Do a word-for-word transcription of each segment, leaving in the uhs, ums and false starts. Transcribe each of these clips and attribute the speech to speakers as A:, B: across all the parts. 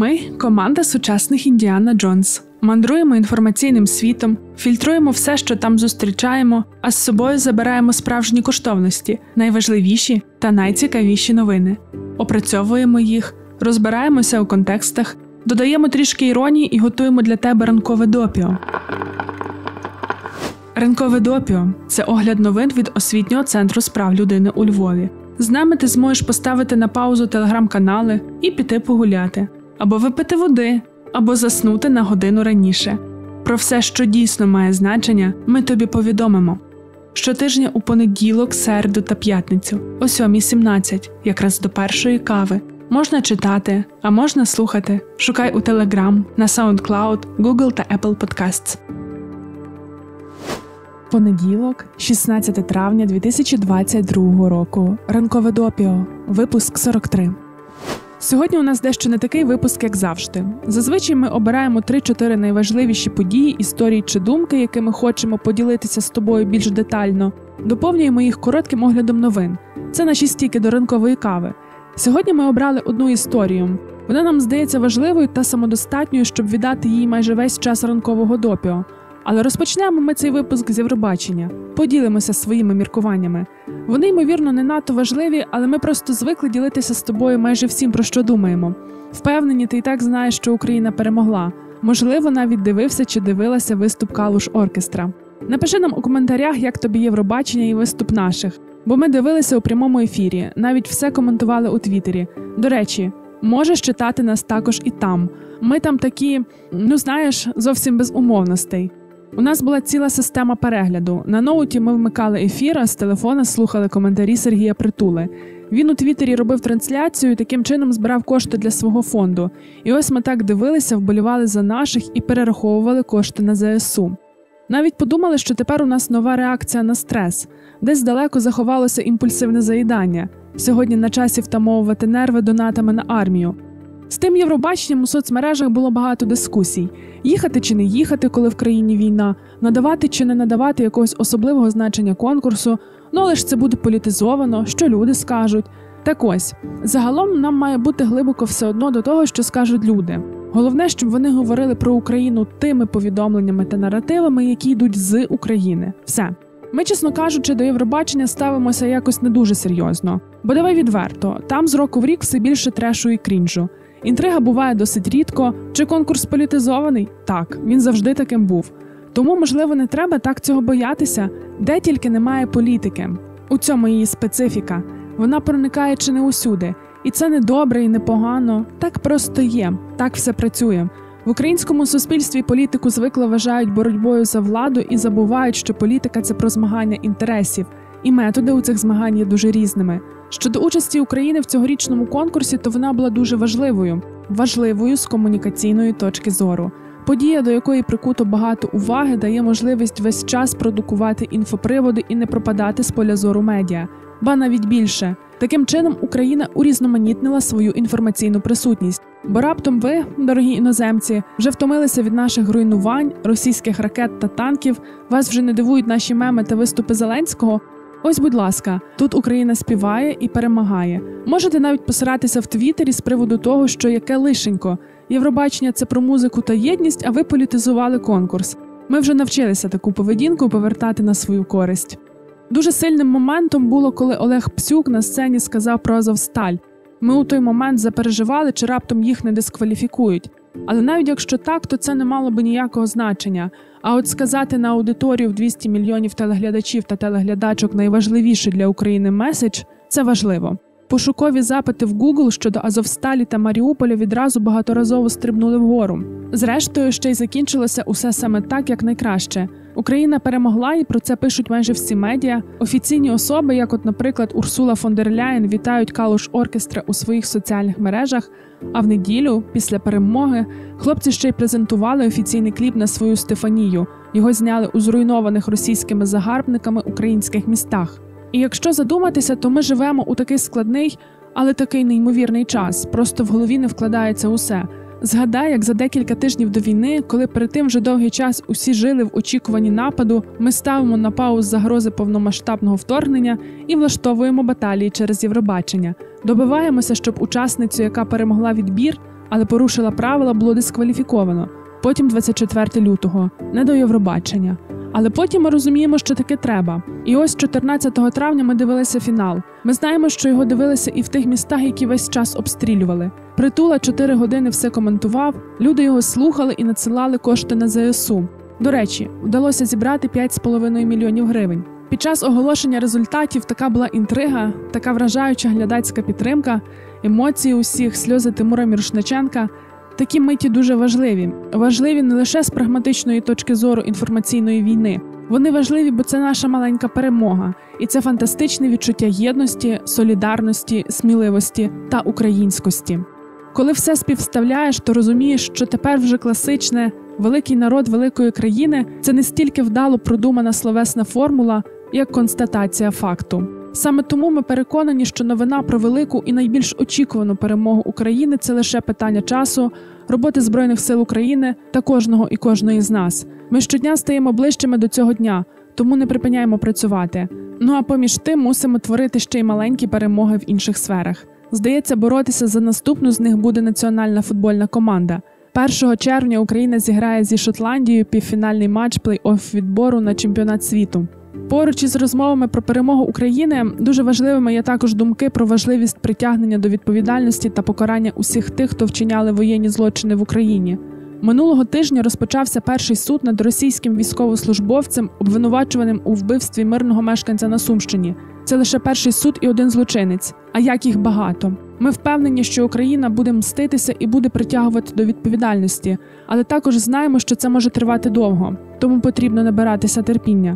A: Ми – команда сучасних Індіана Джонс. Мандруємо інформаційним світом, фільтруємо все, що там зустрічаємо, а з собою забираємо справжні коштовності, найважливіші та найцікавіші новини. Опрацьовуємо їх, розбираємося у контекстах, додаємо трішки іронії і готуємо для тебе ранкове допіо. Ранкове допіо – це огляд новин від Освітнього центру з прав людини у Львові. З нами ти зможеш поставити на паузу телеграм-канали і піти погуляти. Або випити води, або заснути на годину раніше. Про все, що дійсно має значення, ми тобі повідомимо. Щотижня у понеділок, середу та п'ятницю о сьомій сімнадцять, якраз до першої кави. Можна читати, а можна слухати. Шукай у Telegram, на SoundCloud, Google та Apple Podcasts. Понеділок, шістнадцяте травня дві тисячі двадцять другого року. Ранкове допіо. Випуск сорок три. Сьогодні у нас дещо не такий випуск, як завжди. Зазвичай ми обираємо три-чотири найважливіші події, історії чи думки, якими хочемо поділитися з тобою більш детально. Доповнюємо їх коротким оглядом новин. Це наші стіки до ранкової кави. Сьогодні ми обрали одну історію. Вона нам здається важливою та самодостатньою, щоб віддати їй майже весь час ранкового допіо. Але розпочнемо ми цей випуск з Євробачення. Поділимося своїми міркуваннями. Вони, ймовірно, не надто важливі, але ми просто звикли ділитися з тобою майже всім, про що думаємо. Впевнені, ти і так знаєш, що Україна перемогла. Можливо, навіть дивився чи дивилася виступ Калуш Оркестра. Напиши нам у коментарях, як тобі Євробачення і виступ наших. Бо ми дивилися у прямому ефірі, навіть все коментували у Твіттері. До речі, можеш читати нас також і там. Ми там такі, ну знаєш, зовсім без умовностей. У нас була ціла система перегляду. На ноуті ми вмикали ефір, а з телефона слухали коментарі Сергія Притули. Він у Твіттері робив трансляцію і таким чином збирав кошти для свого фонду. І ось ми так дивилися, вболівали за наших і перераховували кошти на зе ес у. Навіть подумали, що тепер у нас нова реакція на стрес. Десь далеко заховалося імпульсивне заїдання. Сьогодні на часі втамовувати нерви донатами на армію. З тим Євробаченням у соцмережах було багато дискусій. Їхати чи не їхати, коли в країні війна, надавати чи не надавати якогось особливого значення конкурсу, ну але ж це буде політизовано, що люди скажуть. Так ось, загалом нам має бути глибоко все одно до того, що скажуть люди. Головне, щоб вони говорили про Україну тими повідомленнями та наративами, які йдуть з України. Все. Ми, чесно кажучи, до Євробачення ставимося якось не дуже серйозно. Бо давай відверто, там з року в рік все більше трешу і крінжу. Інтрига буває досить рідко. Чи конкурс політизований? Так, він завжди таким був. Тому, можливо, не треба так цього боятися, де тільки немає політики. У цьому її специфіка. Вона проникає чи не усюди. І це не добре і не погано. Так просто є. Так все працює. В українському суспільстві політику звикли вважають боротьбою за владу і забувають, що політика – це про змагання інтересів. І методи у цих змагань є дуже різними. Щодо участі України в цьогорічному конкурсі, то вона була дуже важливою. Важливою з комунікаційної точки зору. Подія, до якої прикуто багато уваги, дає можливість весь час продукувати інфоприводи і не пропадати з поля зору медіа. Ба навіть більше. Таким чином Україна урізноманітнила свою інформаційну присутність. Бо раптом ви, дорогі іноземці, вже втомилися від наших руйнувань, російських ракет та танків, вас вже не дивують наші меми та виступи Зеленського. Ось, будь ласка, тут Україна співає і перемагає. Можете навіть посиратися в Твіттері з приводу того, що яке лишенько. Євробачення – це про музику та єдність, а ви політизували конкурс. Ми вже навчилися таку поведінку повертати на свою користь. Дуже сильним моментом було, коли Олег Псюк на сцені сказав про Азовсталь. Ми у той момент запереживали, чи раптом їх не дискваліфікують. Але навіть якщо так, то це не мало би ніякого значення. А от сказати на аудиторію в двісті мільйонів телеглядачів та телеглядачок найважливіший для України меседж – це важливо. Пошукові запити в Google щодо Азовсталі та Маріуполя відразу багаторазово стрибнули вгору. Зрештою, ще й закінчилося усе саме так, як найкраще. Україна перемогла, і про це пишуть майже всі медіа. Офіційні особи, як от, наприклад, Урсула фон дер Ляєн, вітають Калуш Оркестра у своїх соціальних мережах, а в неділю, після перемоги, хлопці ще й презентували офіційний кліп на свою Стефанію. Його зняли у зруйнованих російськими загарбниками українських містах. І якщо задуматися, то ми живемо у такий складний, але такий неймовірний час. Просто в голові не вкладається усе. Згадай, як за декілька тижнів до війни, коли перед тим вже довгий час усі жили в очікуванні нападу, ми ставимо на паузу загрози повномасштабного вторгнення і влаштовуємо баталії через Євробачення. Добиваємося, щоб учасницю, яка перемогла відбір, але порушила правила, було дискваліфіковано. Потім двадцять четвертого лютого, не до Євробачення. Але потім ми розуміємо, що таки треба. І ось чотирнадцятого травня ми дивилися фінал. Ми знаємо, що його дивилися і в тих містах, які весь час обстрілювали. Притула чотири години все коментував, люди його слухали і надсилали кошти на зе ес у. До речі, вдалося зібрати п'ять з половиною мільйонів гривень. Під час оголошення результатів така була інтрига, така вражаюча глядацька підтримка, емоції усіх, сльози Тимура Мірошниченка. Такі миті дуже важливі. Важливі не лише з прагматичної точки зору інформаційної війни. Вони важливі, бо це наша маленька перемога. І це фантастичне відчуття єдності, солідарності, сміливості та українськості. Коли все співставляєш, то розумієш, що тепер вже класичне «великий народ великої країни» – це не стільки вдало продумана словесна формула, як констатація факту. Саме тому ми переконані, що новина про велику і найбільш очікувану перемогу України – це лише питання часу, роботи Збройних сил України та кожного і кожної з нас. Ми щодня стаємо ближчими до цього дня, тому не припиняємо працювати. Ну а поміж тим мусимо творити ще й маленькі перемоги в інших сферах. Здається, боротися за наступну з них буде національна футбольна команда. першого червня Україна зіграє зі Шотландією півфінальний матч плей-офф відбору на чемпіонат світу. Поруч із розмовами про перемогу України дуже важливими є також думки про важливість притягнення до відповідальності та покарання усіх тих, хто вчиняли воєнні злочини в Україні. Минулого тижня розпочався перший суд над російським військовослужбовцем, обвинувачуваним у вбивстві мирного мешканця на Сумщині. Це лише перший суд і один злочинець, а як їх багато. Ми впевнені, що Україна буде мститися і буде притягувати до відповідальності, але також знаємо, що це може тривати довго, тому потрібно набиратися терпіння.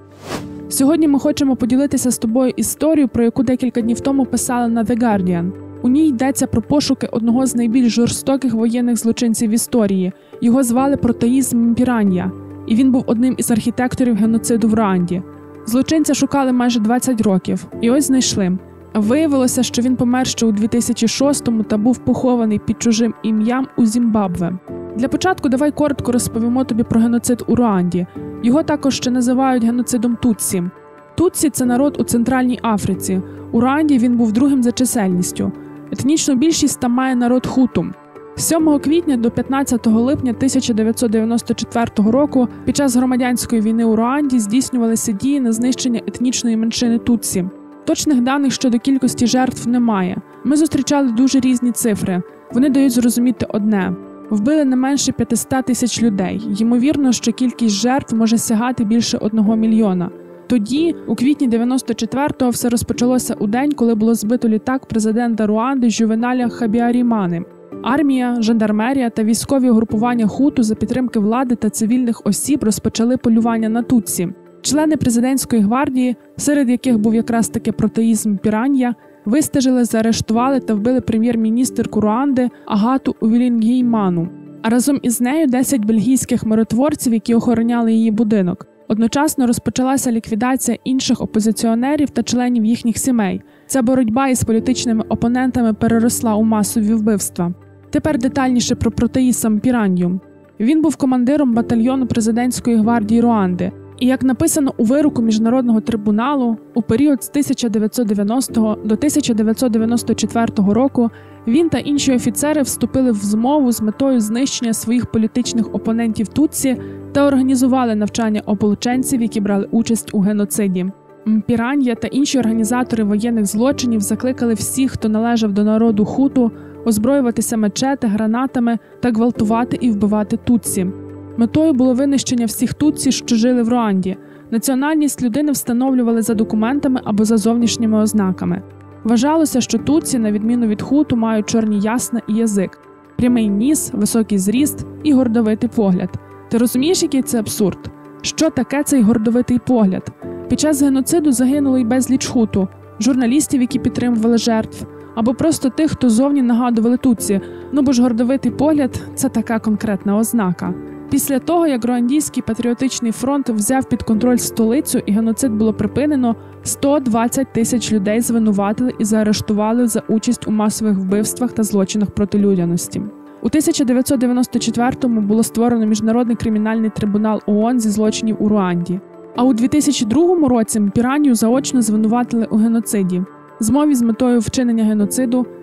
A: Сьогодні ми хочемо поділитися з тобою історією, про яку декілька днів тому писали на The Guardian. У ній йдеться про пошуки одного з найбільш жорстоких воєнних злочинців в історії. Його звали Протоїзм Мпіранья, і він був одним із архітекторів геноциду в Руанді. Злочинця шукали майже двадцять років, і ось знайшли. Виявилося, що він помер ще у дві тисячі шостому та був похований під чужим ім'ям у Зімбабве. Для початку давай коротко розповімо тобі про геноцид у Руанді. Його також ще називають геноцидом Тутсі. Тутсі – це народ у Центральній Африці. У Руанді він був другим за чисельністю. Етнічну більшість там має народ хуту. З сьомого квітня до п'ятнадцятого липня тисяча дев'ятсот дев'яносто четвертого року під час громадянської війни у Руанді здійснювалися дії на знищення етнічної меншини Тутсі. Точних даних щодо кількості жертв немає. Ми зустрічали дуже різні цифри. Вони дають зрозуміти одне. Вбили не менше п'ятсот тисяч людей. Ймовірно, що кількість жертв може сягати більше одного мільйона. Тоді, у квітні дев'яносто четвертого, все розпочалося у день, коли було збито літак президента Руанди Жювеналя Хабіарімани. Армія, жандармерія та військові угрупування хуту за підтримки влади та цивільних осіб розпочали полювання на Тутсі. Члени президентської гвардії, серед яких був якраз таки Протоїзм Мпіранья, вистежили, заарештували та вбили прем'єр-міністерку Руанди Агату Увілінгійману. А разом із нею десять бельгійських миротворців, які охороняли її будинок. Одночасно розпочалася ліквідація інших опозиціонерів та членів їхніх сімей. Ця боротьба із політичними опонентами переросла у масові вбивства. Тепер детальніше про Протоїзма Мпіранью. Він був командиром батальйону президентської гвардії Руанди. І, як написано у вироку Міжнародного трибуналу, у період з тисяча дев'ятсот дев'яностого до тисяча дев'ятсот дев'яносто четвертого року він та інші офіцери вступили в змову з метою знищення своїх політичних опонентів Тутсі та організували навчання ополченців, які брали участь у геноциді. Мпіранья та інші організатори воєнних злочинів закликали всіх, хто належав до народу хуту, озброюватися мечети, гранатами та гвалтувати і вбивати Тутсі. Метою було винищення всіх тутсі, що жили в Руанді. Національність людини встановлювали за документами або за зовнішніми ознаками. Вважалося, що тутсі, на відміну від хуту, мають чорні ясна і язик, прямий ніс, високий зріст і гордовитий погляд. Ти розумієш, який це абсурд? Що таке цей гордовитий погляд? Під час геноциду загинуло й безліч хуту, журналістів, які підтримували жертв, або просто тих, хто зовні нагадували тутсі. Ну бо ж гордовитий погляд – це така конкретна ознака. Після того, як Руандійський патріотичний фронт взяв під контроль столицю і геноцид було припинено, сто двадцять тисяч людей звинуватили і заарештували за участь у масових вбивствах та злочинах проти людяності. У тисяча дев'ятсот дев'яносто четвертому було створено Міжнародний кримінальний трибунал ООН зі злочинів у Руанді. А у дві тисячі другому році Мпіранью заочно звинуватили у геноциді. Змові з метою вчинення геноциду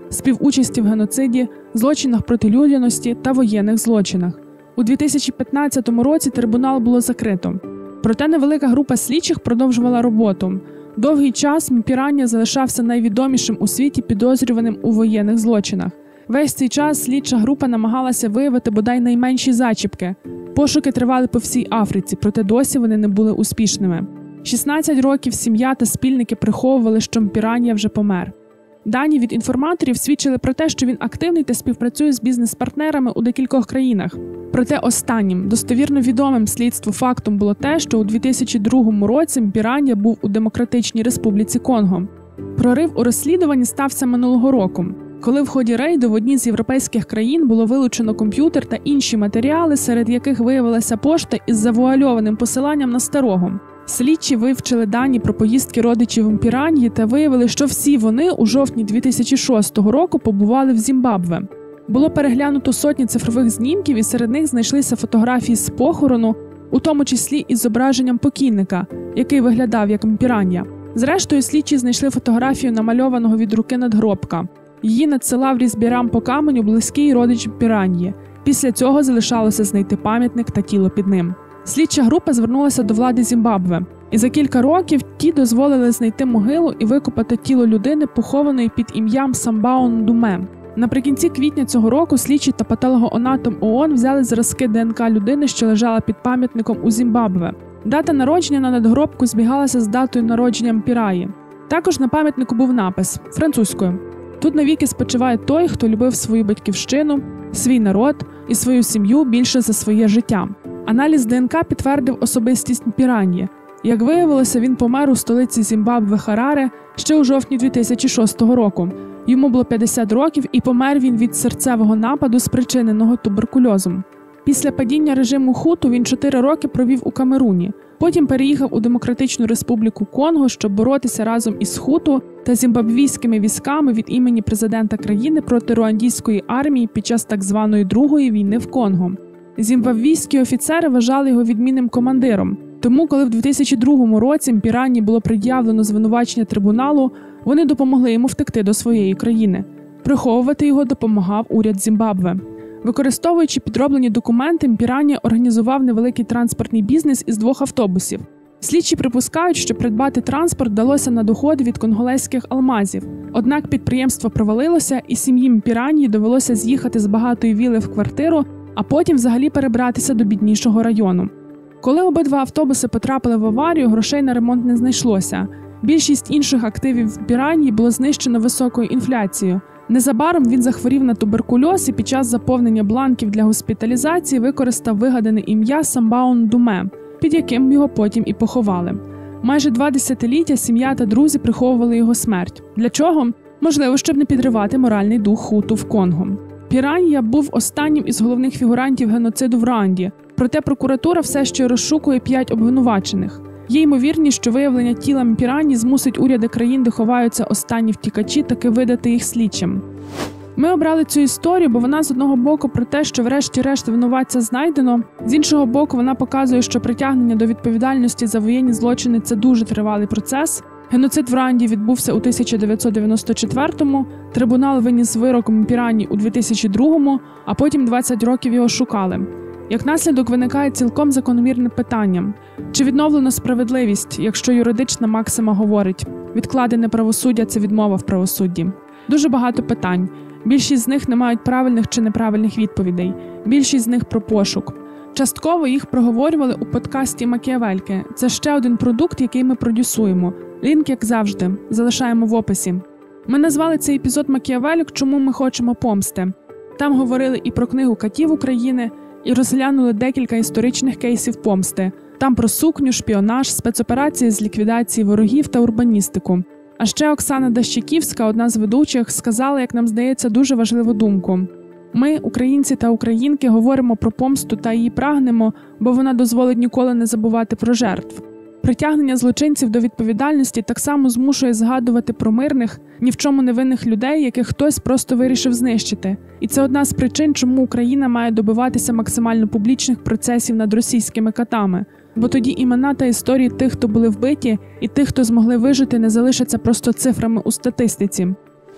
A: співучасті в геноциді, злочинах проти людяності та воєнних злочинах. У дві тисячі п'ятнадцятому році трибунал було закрито. Проте невелика група слідчих продовжувала роботу. Довгий час Мпіранья залишався найвідомішим у світі підозрюваним у воєнних злочинах. Весь цей час слідча група намагалася виявити бодай найменші зачіпки. Пошуки тривали по всій Африці, проте досі вони не були успішними. шістнадцять років сім'я та спільники приховували, що Мпіранья вже помер. Дані від інформаторів свідчили про те, що він активний та співпрацює з бізнес-партнерами у декількох країнах. Проте останнім, достовірно відомим слідству фактом було те, що у дві тисячі другому році Мпіранья був у Демократичній Республіці Конго. Прорив у розслідуванні стався минулого року, коли в ході рейду в одній з європейських країн було вилучено комп'ютер та інші матеріали, серед яких виявилася пошта із завуальованим посиланням на старого. Слідчі вивчили дані про поїздки родичів Мпіраньї та виявили, що всі вони у жовтні дві тисячі шостого року побували в Зімбабве. Було переглянуто сотні цифрових знімків, і серед них знайшлися фотографії з похорону, у тому числі із зображенням покійника, який виглядав як Мпіранья. Зрештою, слідчі знайшли фотографію намальованого від руки надгробка. Її надсилав різбірам по каменю близький родич Мпіраньї. Після цього залишалося знайти пам'ятник та тіло під ним. Слідча група звернулася до влади Зімбабве, і за кілька років ті дозволили знайти могилу і викопати тіло людини, похованої під ім'ям Самбао Ндуме. Наприкінці квітня цього року слідчі та патологоанатом ООН взяли зразки ДНК людини, що лежала під пам'ятником у Зімбабве. Дата народження на надгробку збігалася з датою народження Мпіраї. Також на пам'ятнику був напис французькою: «Тут навіки спочиває той, хто любив свою батьківщину, свій народ і свою сім'ю більше за своє життя». Аналіз ДНК підтвердив особистість Мпіраньї. Як виявилося, він помер у столиці Зімбабве Хараре ще у жовтні дві тисячі шостого року. Йому було п'ятдесят років, і помер він від серцевого нападу, спричиненого туберкульозом. Після падіння режиму Хуту він чотири роки провів у Камеруні. Потім переїхав у Демократичну Республіку Конго, щоб боротися разом із Хуту та зімбабвійськими військами від імені президента країни проти руандійської армії під час так званої Другої війни в Конго. Зімбабвійські офіцери вважали його відмінним командиром. Тому, коли в дві тисячі другому році Мпіраньї було пред'явлено звинувачення трибуналу, вони допомогли йому втекти до своєї країни. Приховувати його допомагав уряд Зімбабве. Використовуючи підроблені документи, Мпіранья організував невеликий транспортний бізнес із двох автобусів. Слідчі припускають, що придбати транспорт вдалося на доходи від конголезьких алмазів. Однак підприємство провалилося, і сім'ї Мпіраньї довелося з'їхати з багатої віли в квартиру, а потім взагалі перебратися до біднішого району. Коли обидва автобуси потрапили в аварію, грошей на ремонт не знайшлося. Більшість інших активів Мпіраньї було знищено високою інфляцією. Незабаром він захворів на туберкульоз і під час заповнення бланків для госпіталізації використав вигадане ім'я Самбао Ндуме, під яким його потім і поховали. Майже два десятиліття сім'я та друзі приховували його смерть. Для чого? Можливо, щоб не підривати моральний дух Хуту в Конго. Мпіранья був останнім із головних фігурантів геноциду в Руанді, проте прокуратура все ще розшукує п'ять обвинувачених. Є ймовірність, що виявлення тіла Мпіраньї змусить уряди країн, де ховаються останні втікачі, таки видати їх слідчим. Ми обрали цю історію, бо вона з одного боку про те, що врешті-решт винуватця знайдено, з іншого боку вона показує, що притягнення до відповідальності за воєнні злочини – це дуже тривалий процес. Геноцид в Руанді відбувся у тисяча дев'ятсот дев'яносто четвертому, трибунал виніс вирок Мпіраньї у дві тисячі другому, а потім двадцять років його шукали. Як наслідок виникає цілком закономірне питання – чи відновлено справедливість, якщо юридична максима говорить «відкладене правосуддя – це відмова в правосудді». Дуже багато питань. Більшість з них не мають правильних чи неправильних відповідей. Більшість з них про пошук. Частково їх проговорювали у подкасті «Макіавельки». Це ще один продукт, який ми продюсуємо. Лінк, як завжди, залишаємо в описі. Ми назвали цей епізод «Макіавелік. Чому ми хочемо помсти?». Там говорили і про книгу «Катів України», і розглянули декілька історичних кейсів помсти. Там про сукню, шпіонаж, спецоперації з ліквідації ворогів та урбаністику. А ще Оксана Дащиківська, одна з ведучих, сказала, як нам здається, дуже важливу думку. Ми, українці та українки, говоримо про помсту та її прагнемо, бо вона дозволить ніколи не забувати про жертв. Притягнення злочинців до відповідальності так само змушує згадувати про мирних, ні в чому невинних людей, яких хтось просто вирішив знищити. І це одна з причин, чому Україна має добиватися максимально публічних процесів над російськими катами. Бо тоді імена та історії тих, хто були вбиті, і тих, хто змогли вижити, не залишаться просто цифрами у статистиці.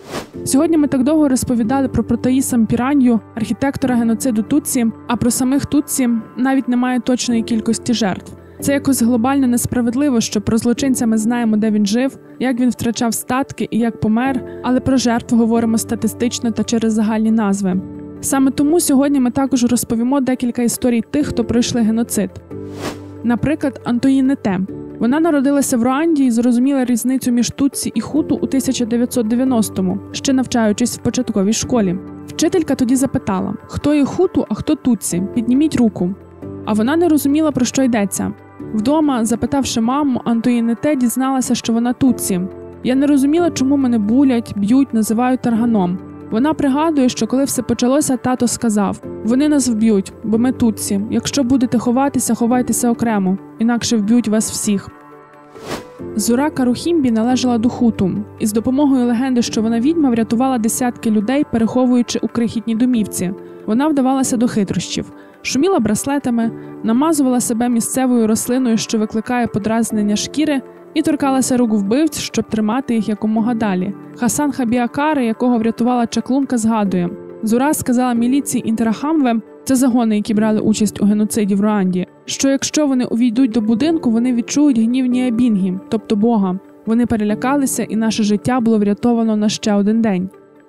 A: Сьогодні ми так довго розповідали про Протоїса Мпіранью, архітектора геноциду Тутсі, а про самих Тутсі навіть немає точної кількості жертв. Це якось глобально несправедливо, що про злочинця ми знаємо, де він жив, як він втрачав статки і як помер, але про жертв говоримо статистично та через загальні назви. Саме тому сьогодні ми також розповімо декілька історій тих, хто пройшли геноцид. Наприклад, Антоїнете. Вона народилася в Руанді і зрозуміла різницю між Тутсі і Хуту у тисяча дев'ятсот дев'яностому, ще навчаючись в початковій школі. Вчителька тоді запитала, хто є Хуту, а хто Тутсі, підніміть руку. А вона не розуміла, про що йдеться. Вдома, запитавши маму, Антоїнете дізналася, що вона Тутсі. Я не розуміла, чому мене булять, б'ють, називають тарганом. Вона пригадує, що коли все почалося, тато сказав: «Вони нас вб'ють, бо ми Тутсі. Якщо будете ховатися, ховайтеся окремо, інакше вб'ють вас всіх». Зура Карухімбі належала до Хуту, і з допомогою легенди, що вона відьма, врятувала десятки людей, переховуючи у крихітній домівці. Вона вдавалася до хитрощів. Шуміла браслетами, намазувала себе місцевою рослиною, що викликає подразнення шкіри, і торкалася рук вбивць, щоб тримати їх якомога далі. Хасан Хабіакари, якого врятувала чаклунка, згадує: Зура сказала міліції Інтерахамве, це загони, які брали участь у геноциді в Руанді, що якщо вони увійдуть до будинку, вони відчують гнів Ніабінгі, тобто Бога. Вони перелякалися, і наше життя було врятовано на ще один день.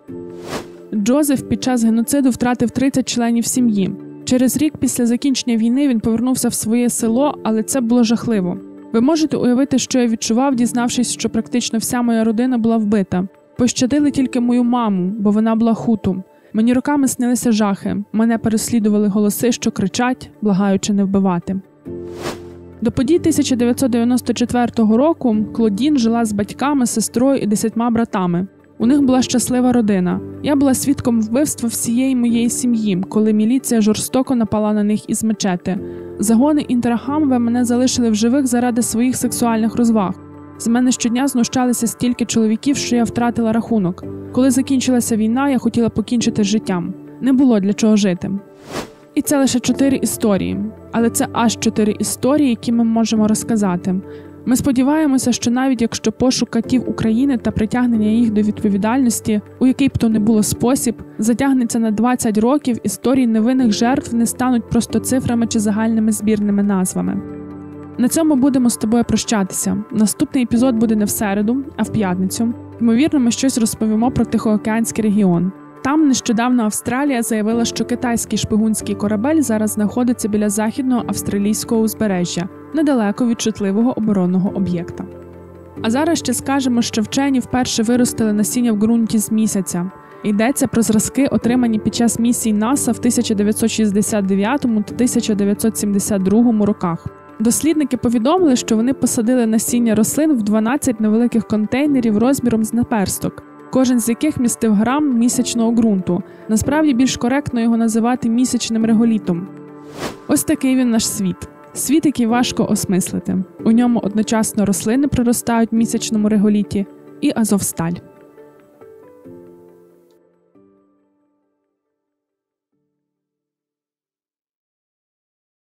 A: Джозеф під час геноциду втратив тридцять членів сім'ї. Через рік після закінчення війни він повернувся в своє село, але це було жахливо. Ви можете уявити, що я відчував, дізнавшись, що практично вся моя родина була вбита. Пощадили тільки мою маму, бо вона була Хуту. Мені роками снилися жахи. Мене переслідували голоси, що кричать, благаючи не вбивати. До подій тисяча дев'ятсот дев'яносто четвертого року Клодін жила з батьками, сестрою і десятьма братами. У них була щаслива родина. Я була свідком вбивства всієї моєї сім'ї, коли міліція жорстоко напала на них із мечети. Загони Інтерахамве мене залишили в живих заради своїх сексуальних розваг. З мене щодня знущалися стільки чоловіків, що я втратила рахунок. Коли закінчилася війна, я хотіла покінчити з життям. Не було для чого жити. І це лише чотири історії. Але це аж чотири історії, які ми можемо розказати. Ми сподіваємося, що навіть якщо пошук катів України та притягнення їх до відповідальності, у який б то не було спосіб, затягнеться на двадцять років, історії невинних жертв не стануть просто цифрами чи загальними збірними назвами. На цьому будемо з тобою прощатися. Наступний епізод буде не в середу, а в п'ятницю. Ймовірно, ми щось розповімо про Тихоокеанський регіон. Там нещодавно Австралія заявила, що китайський шпигунський корабель зараз знаходиться біля західного австралійського узбережжя, недалеко від чутливого оборонного об'єкта. А зараз ще скажемо, що вчені вперше виростили насіння в ґрунті з місяця. Йдеться про зразки, отримані під час місій НАСА в тисяча дев'ятсот шістдесят дев'ятому та тисяча дев'ятсот сімдесят другому роках. Дослідники повідомили, що вони посадили насіння рослин в дванадцять невеликих контейнерів розміром з наперсток, кожен з яких містив грам місячного ґрунту. Насправді більш коректно його називати місячним реголітом. Ось такий він наш світ. Світ, який важко осмислити. У ньому одночасно рослини проростають в місячному реголіті і Азовсталь.